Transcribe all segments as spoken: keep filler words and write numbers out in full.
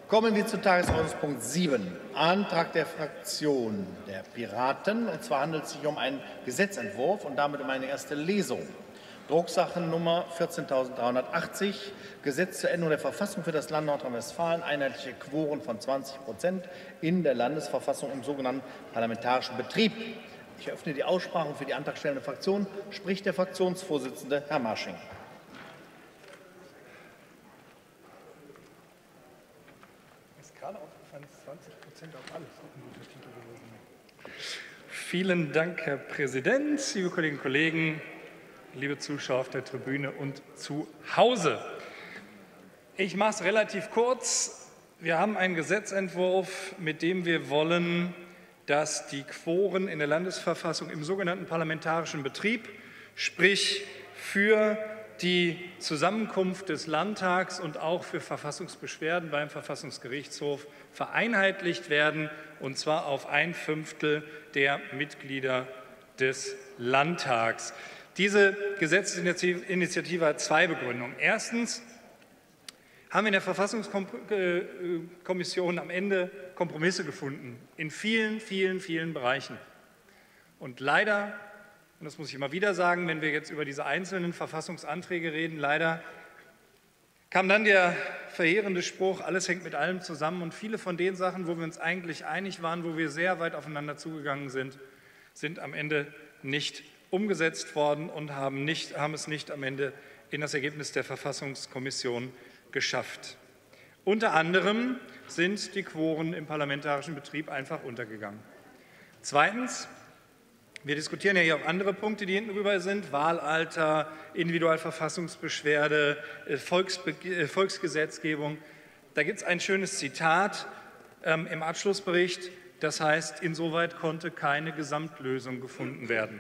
Kommen wir zu Tagesordnungspunkt sieben, Antrag der Fraktion der Piraten. Und zwar handelt es sich um einen Gesetzentwurf und damit um eine erste Lesung. Drucksachennummer vierzehntausenddreihundertachtzig, Gesetz zur Änderung der Verfassung für das Land Nordrhein-Westfalen, einheitliche Quoren von zwanzig Prozent in der Landesverfassung im sogenannten parlamentarischen Betrieb. Ich eröffne die Aussprache für die antragstellende Fraktion. Spricht der Fraktionsvorsitzende, Herr Marsching. Vielen Dank, Herr Präsident, liebe Kolleginnen und Kollegen, liebe Zuschauer auf der Tribüne und zu Hause. Ich mache es relativ kurz. Wir haben einen Gesetzentwurf, mit dem wir wollen, dass die Quoren in der Landesverfassung im sogenannten parlamentarischen Betrieb, sprich für die Zusammenkunft des Landtags und auch für Verfassungsbeschwerden beim Verfassungsgerichtshof vereinheitlicht werden, und zwar auf ein Fünftel der Mitglieder des Landtags. Diese Gesetzesinitiative hat zwei Begründungen. Erstens haben wir in der Verfassungskommission am Ende Kompromisse gefunden in vielen, vielen, vielen Bereichen. Und leider, und das muss ich immer wieder sagen, wenn wir jetzt über diese einzelnen Verfassungsanträge reden, leider kam dann der verheerende Spruch, alles hängt mit allem zusammen. Und viele von den Sachen, wo wir uns eigentlich einig waren, wo wir sehr weit aufeinander zugegangen sind, sind am Ende nicht umgesetzt worden und haben, nicht, haben es nicht am Ende in das Ergebnis der Verfassungskommission geschafft. Unter anderem sind die Quoren im parlamentarischen Betrieb einfach untergegangen. Zweitens, wir diskutieren ja hier auch andere Punkte, die hinten rüber sind, Wahlalter, Individualverfassungsbeschwerde, Volksbe Volksgesetzgebung. Da gibt es ein schönes Zitat ähm, im Abschlussbericht, das heißt, insoweit konnte keine Gesamtlösung gefunden werden.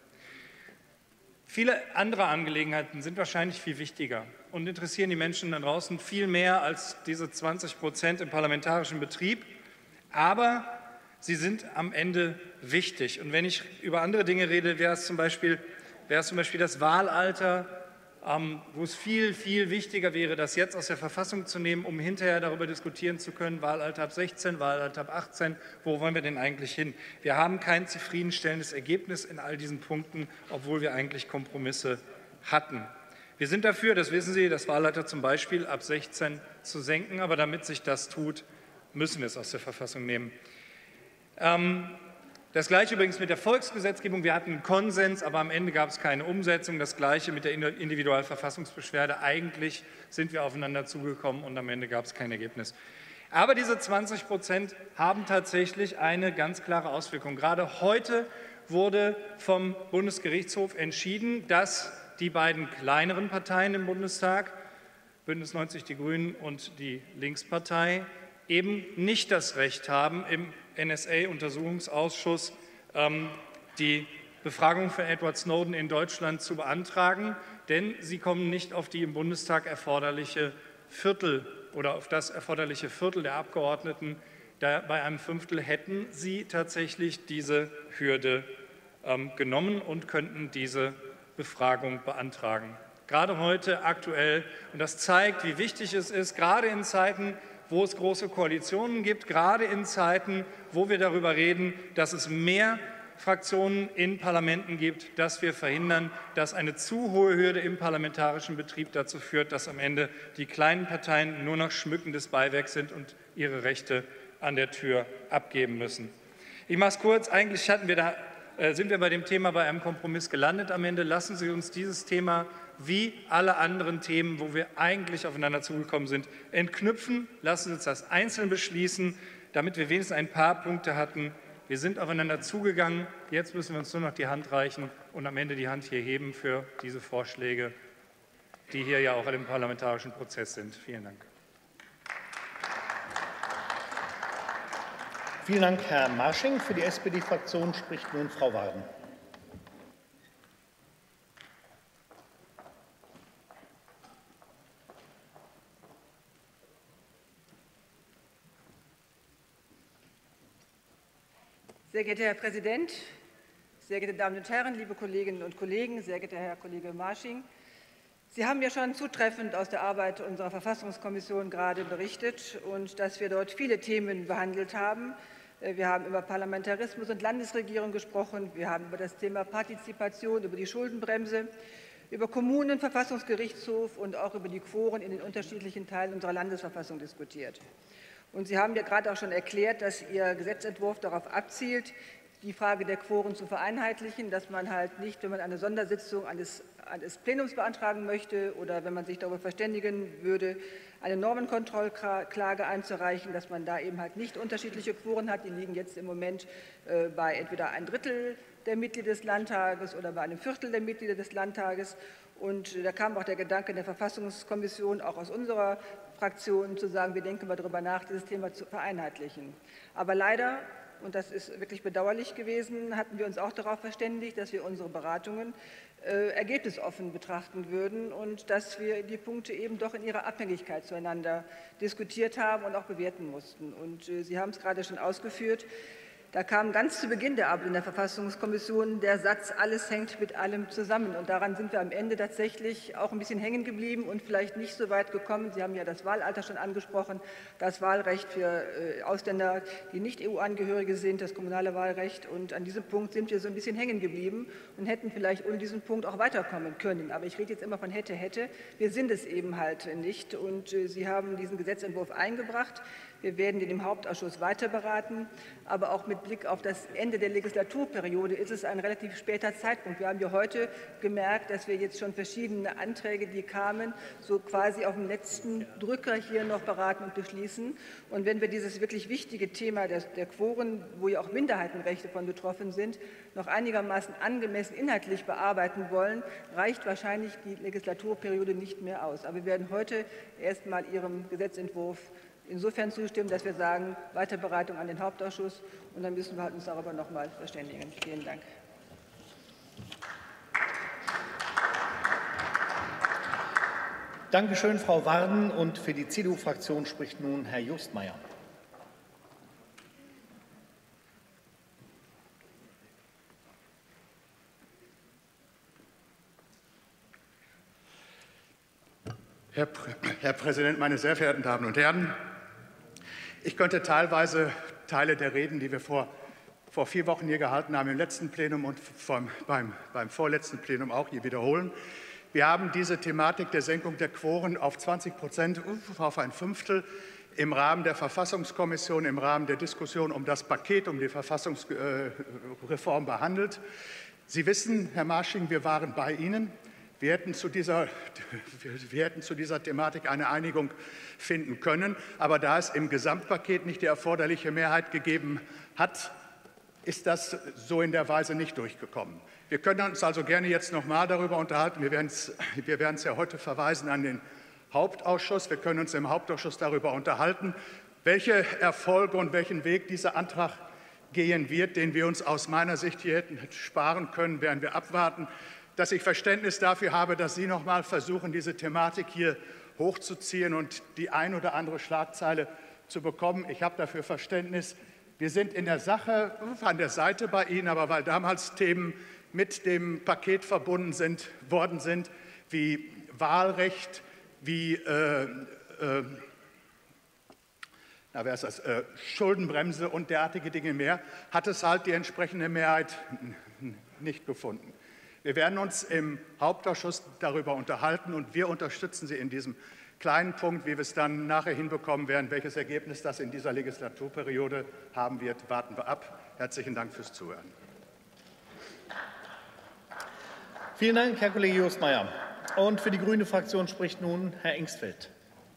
Viele andere Angelegenheiten sind wahrscheinlich viel wichtiger und interessieren die Menschen da draußen viel mehr als diese zwanzig Prozent im parlamentarischen Betrieb. Aber sie sind am Ende wichtig. Und wenn ich über andere Dinge rede, wäre es zum Beispiel, wäre es zum Beispiel das Wahlalter, ähm, wo es viel, viel wichtiger wäre, das jetzt aus der Verfassung zu nehmen, um hinterher darüber diskutieren zu können, Wahlalter ab sechzehn, Wahlalter ab achtzehn, wo wollen wir denn eigentlich hin? Wir haben kein zufriedenstellendes Ergebnis in all diesen Punkten, obwohl wir eigentlich Kompromisse hatten. Wir sind dafür, das wissen Sie, das Wahlalter zum Beispiel ab sechzehn zu senken, aber damit sich das tut, müssen wir es aus der Verfassung nehmen. Ähm, Das Gleiche übrigens mit der Volksgesetzgebung. Wir hatten einen Konsens, aber am Ende gab es keine Umsetzung. Das Gleiche mit der Individualverfassungsbeschwerde. Eigentlich sind wir aufeinander zugekommen und am Ende gab es kein Ergebnis. Aber diese zwanzig Prozent haben tatsächlich eine ganz klare Auswirkung. Gerade heute wurde vom Bundesgerichtshof entschieden, dass die beiden kleineren Parteien im Bundestag, Bündnis neunzig Die Grünen und die Linkspartei, eben nicht das Recht haben, im N S A-Untersuchungsausschuss ähm, die Befragung von Edward Snowden in Deutschland zu beantragen, denn sie kommen nicht auf die im Bundestag erforderliche Viertel oder auf das erforderliche Viertel der Abgeordneten. Da bei einem Fünftel hätten sie tatsächlich diese Hürde ähm, genommen und könnten diese Befragung beantragen. Gerade heute aktuell, und das zeigt, wie wichtig es ist, gerade in Zeiten, wo es große Koalitionen gibt, gerade in Zeiten, wo wir darüber reden, dass es mehr Fraktionen in Parlamenten gibt, dass wir verhindern, dass eine zu hohe Hürde im parlamentarischen Betrieb dazu führt, dass am Ende die kleinen Parteien nur noch schmückendes Beiwerk sind und ihre Rechte an der Tür abgeben müssen. Ich mache es kurz. Eigentlich hatten wir da, äh, sind wir bei dem Thema bei einem Kompromiss gelandet am Ende. Lassen Sie uns dieses Thema wie alle anderen Themen, wo wir eigentlich aufeinander zugekommen sind, entknüpfen. Lassen Sie uns das einzeln beschließen, damit wir wenigstens ein paar Punkte hatten. Wir sind aufeinander zugegangen. Jetzt müssen wir uns nur noch die Hand reichen und am Ende die Hand hier heben für diese Vorschläge, die hier ja auch im parlamentarischen Prozess sind. Vielen Dank. Vielen Dank, Herr Marsching. Für die S P D-Fraktion spricht nun Frau Waarden. Sehr geehrter Herr Präsident, sehr geehrte Damen und Herren, liebe Kolleginnen und Kollegen, sehr geehrter Herr Kollege Marsching! Sie haben ja schon zutreffend aus der Arbeit unserer Verfassungskommission gerade berichtet und dass wir dort viele Themen behandelt haben. Wir haben über Parlamentarismus und Landesregierung gesprochen. Wir haben über das Thema Partizipation, über die Schuldenbremse, über Kommunen, Verfassungsgerichtshof und auch über die Quoren in den unterschiedlichen Teilen unserer Landesverfassung diskutiert. Und Sie haben ja gerade auch schon erklärt, dass Ihr Gesetzentwurf darauf abzielt, die Frage der Quoren zu vereinheitlichen, dass man halt nicht, wenn man eine Sondersitzung eines, eines Plenums beantragen möchte oder wenn man sich darüber verständigen würde, eine Normenkontrollklage einzureichen, dass man da eben halt nicht unterschiedliche Quoren hat. Die liegen jetzt im Moment äh, bei entweder ein Drittel der Mitglieder des Landtages oder bei einem Viertel der Mitglieder des Landtages. Und da kam auch der Gedanke in der Verfassungskommission, auch aus unserer Fraktion, zu sagen, wir denken mal darüber nach, dieses Thema zu vereinheitlichen. Aber leider, und das ist wirklich bedauerlich gewesen, hatten wir uns auch darauf verständigt, dass wir unsere Beratungen äh, ergebnisoffen betrachten würden und dass wir die Punkte eben doch in ihrer Abhängigkeit zueinander diskutiert haben und auch bewerten mussten. Und äh, Sie haben es gerade schon ausgeführt. Da kam ganz zu Beginn der Arbeit in der Verfassungskommission der Satz, alles hängt mit allem zusammen. Und daran sind wir am Ende tatsächlich auch ein bisschen hängen geblieben und vielleicht nicht so weit gekommen. Sie haben ja das Wahlalter schon angesprochen, das Wahlrecht für äh, Ausländer, die nicht E U-Angehörige sind, das kommunale Wahlrecht. Und an diesem Punkt sind wir so ein bisschen hängen geblieben und hätten vielleicht ohne diesen Punkt auch weiterkommen können. Aber ich rede jetzt immer von hätte, hätte. Wir sind es eben halt nicht. Und äh, Sie haben diesen Gesetzentwurf eingebracht. Wir werden ihn im Hauptausschuss weiter beraten, aber auch mit Blick auf das Ende der Legislaturperiode ist es ein relativ später Zeitpunkt. Wir haben ja heute gemerkt, dass wir jetzt schon verschiedene Anträge, die kamen, so quasi auf dem letzten Drücker hier noch beraten und beschließen. Und wenn wir dieses wirklich wichtige Thema der, der Quoren, wo ja auch Minderheitenrechte von betroffen sind, noch einigermaßen angemessen inhaltlich bearbeiten wollen, reicht wahrscheinlich die Legislaturperiode nicht mehr aus. Aber wir werden heute erst mal Ihrem Gesetzentwurf insofern zustimmen, dass wir sagen, Weiterberatung an den Hauptausschuss, und dann müssen wir uns darüber noch mal verständigen. Vielen Dank. Danke schön, Frau Warden. Und für die C D U-Fraktion spricht nun Herr Justmeier. Herr, Prä Herr Präsident, meine sehr verehrten Damen und Herren! Ich könnte teilweise Teile der Reden, die wir vor, vor vier Wochen hier gehalten haben, im letzten Plenum und vom, beim, beim vorletzten Plenum auch hier wiederholen. Wir haben diese Thematik der Senkung der Quoren auf zwanzig Prozent, auf ein Fünftel, im Rahmen der Verfassungskommission, im Rahmen der Diskussion um das Paket, um die Verfassungsreform behandelt. Sie wissen, Herr Marsching, wir waren bei Ihnen. Wir hätten, zu dieser, wir hätten zu dieser Thematik eine Einigung finden können. Aber da es im Gesamtpaket nicht die erforderliche Mehrheit gegeben hat, ist das so in der Weise nicht durchgekommen. Wir können uns also gerne jetzt noch mal darüber unterhalten. Wir werden es, wir werden es ja heute verweisen an den Hauptausschuss. Wir können uns im Hauptausschuss darüber unterhalten, welche Erfolge und welchen Weg dieser Antrag gehen wird, den wir uns aus meiner Sicht hier hätten sparen können, werden wir abwarten. Dass ich Verständnis dafür habe, dass Sie noch mal versuchen, diese Thematik hier hochzuziehen und die ein oder andere Schlagzeile zu bekommen. Ich habe dafür Verständnis. Wir sind in der Sache an der Seite bei Ihnen, aber weil damals Themen mit dem Paket verbunden sind, worden sind, wie Wahlrecht, wie äh, äh, na, wer ist das? Äh, Schuldenbremse und derartige Dinge mehr, hat es halt die entsprechende Mehrheit nicht gefunden. Wir werden uns im Hauptausschuss darüber unterhalten, und wir unterstützen Sie in diesem kleinen Punkt. Wie wir es dann nachher hinbekommen werden, welches Ergebnis das in dieser Legislaturperiode haben wird, warten wir ab. Herzlichen Dank fürs Zuhören. Vielen Dank, Herr Kollege Justmeier. Und für die Grüne Fraktion spricht nun Herr Engstfeld.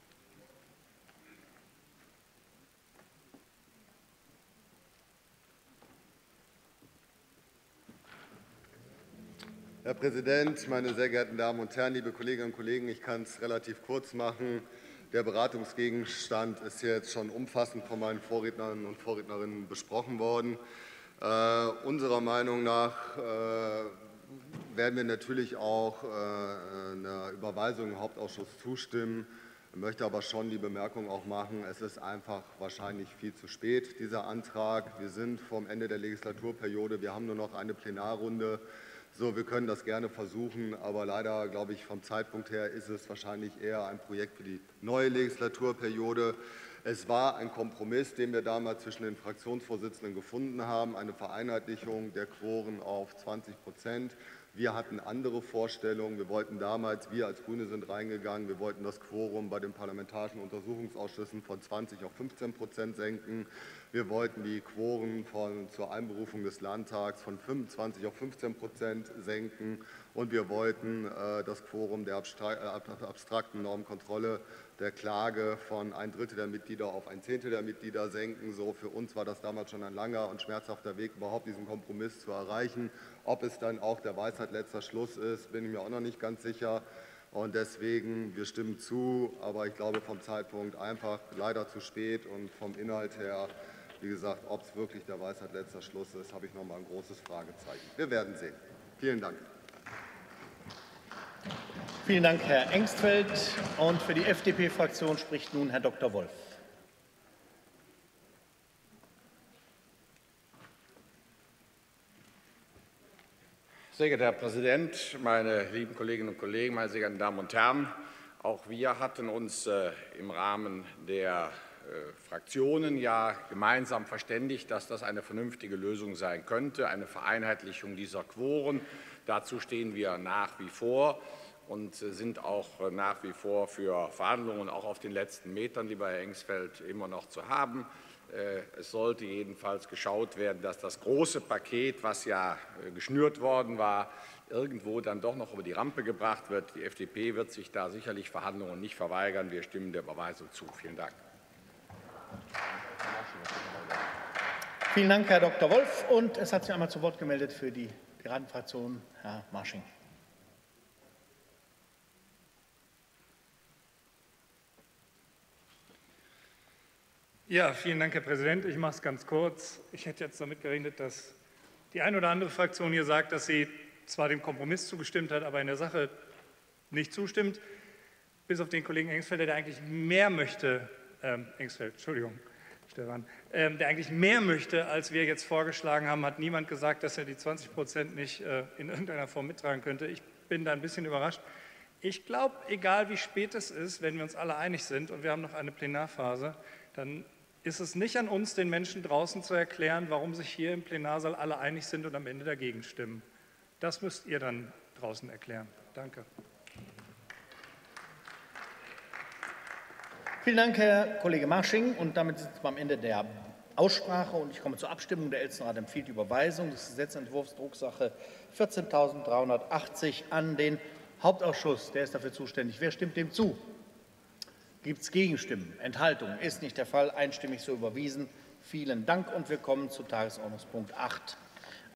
Herr Präsident, meine sehr geehrten Damen und Herren, liebe Kolleginnen und Kollegen! Ich kann es relativ kurz machen. Der Beratungsgegenstand ist jetzt schon umfassend von meinen Vorrednern und Vorrednerinnen besprochen worden. Äh, unserer Meinung nach äh, werden wir natürlich auch äh, einer Überweisung im Hauptausschuss zustimmen. Ich möchte aber schon die Bemerkung auch machen, es ist einfach wahrscheinlich viel zu spät, dieser Antrag. Wir sind vom Ende der Legislaturperiode, wir haben nur noch eine Plenarrunde. So, wir können das gerne versuchen, aber leider, glaube ich, vom Zeitpunkt her ist es wahrscheinlich eher ein Projekt für die neue Legislaturperiode. Es war ein Kompromiss, den wir damals zwischen den Fraktionsvorsitzenden gefunden haben, eine Vereinheitlichung der Quoren auf zwanzig Prozent. Wir hatten andere Vorstellungen. Wir wollten damals, wir als Grüne sind reingegangen, wir wollten das Quorum bei den parlamentarischen Untersuchungsausschüssen von zwanzig auf fünfzehn Prozent senken. Wir wollten die Quoren von, zur Einberufung des Landtags von fünfundzwanzig auf fünfzehn Prozent senken. Und wir wollten äh, das Quorum der abstrakten Normkontrolle der Klage von ein Drittel der Mitglieder auf ein Zehntel der Mitglieder senken. So, für uns war das damals schon ein langer und schmerzhafter Weg, überhaupt diesen Kompromiss zu erreichen. Ob es dann auch der Weisheit letzter Schluss ist, bin ich mir auch noch nicht ganz sicher. Und deswegen, wir stimmen zu, aber ich glaube vom Zeitpunkt einfach leider zu spät und vom Inhalt her, wie gesagt, ob es wirklich der Weisheit letzter Schluss ist, habe ich noch mal ein großes Fragezeichen. Wir werden sehen. Vielen Dank. Vielen Dank, Herr Engstfeld. Und für die F D P-Fraktion spricht nun Herr Doktor Wolf. Sehr geehrter Herr Präsident, meine lieben Kolleginnen und Kollegen, meine sehr geehrten Damen und Herren! Auch wir hatten uns äh, im Rahmen der äh, Fraktionen ja gemeinsam verständigt, dass das eine vernünftige Lösung sein könnte, eine Vereinheitlichung dieser Quoren. Dazu stehen wir nach wie vor und sind auch nach wie vor für Verhandlungen auch auf den letzten Metern, lieber Herr Engstfeld, immer noch zu haben. Es sollte jedenfalls geschaut werden, dass das große Paket, was ja geschnürt worden war, irgendwo dann doch noch über die Rampe gebracht wird. Die F D P wird sich da sicherlich Verhandlungen nicht verweigern. Wir stimmen der Überweisung zu. Vielen Dank. Vielen Dank, Herr Doktor Wolf. Und es hat sich einmal zu Wort gemeldet für die Piratenfraktion Herr Marsching. Ja, vielen Dank, Herr Präsident. Ich mache es ganz kurz. Ich hätte jetzt damit gerechnet, dass die eine oder andere Fraktion hier sagt, dass sie zwar dem Kompromiss zugestimmt hat, aber in der Sache nicht zustimmt. Bis auf den Kollegen Engstfeld, der eigentlich mehr möchte, ähm, Engstfeld, Entschuldigung, Stefan, ähm, der eigentlich mehr möchte, als wir jetzt vorgeschlagen haben, hat niemand gesagt, dass er die zwanzig Prozent nicht äh, in irgendeiner Form mittragen könnte. Ich bin da ein bisschen überrascht. Ich glaube, egal wie spät es ist, wenn wir uns alle einig sind und wir haben noch eine Plenarphase, dann ist es nicht an uns, den Menschen draußen zu erklären, warum sich hier im Plenarsaal alle einig sind und am Ende dagegen stimmen. Das müsst ihr dann draußen erklären. Danke. Vielen Dank, Herr Kollege Marsching. Und damit sind wir am Ende der Aussprache und ich komme zur Abstimmung. Der Elsterrat empfiehlt die Überweisung des Gesetzentwurfs Drucksache vierzehntausenddreihundertachtzig an den Hauptausschuss. Der ist dafür zuständig. Wer stimmt dem zu? Gibt es Gegenstimmen? Enthaltungen? Ist nicht der Fall. Einstimmig so überwiesen. Vielen Dank und wir kommen zu Tagesordnungspunkt acht.